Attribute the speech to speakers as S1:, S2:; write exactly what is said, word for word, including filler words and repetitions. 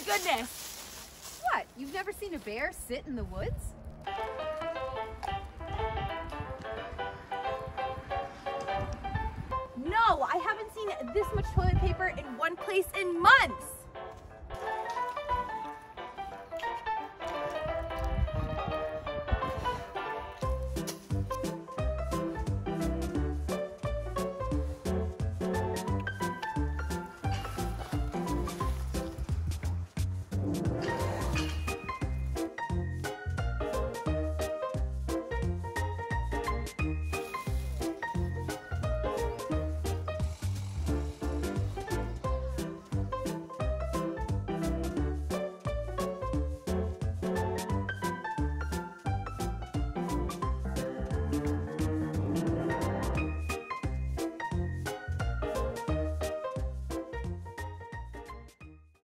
S1: goodness!
S2: What? You've never seen a bear sit in the woods?
S1: No, I haven't seen this much toilet paper in one place in months.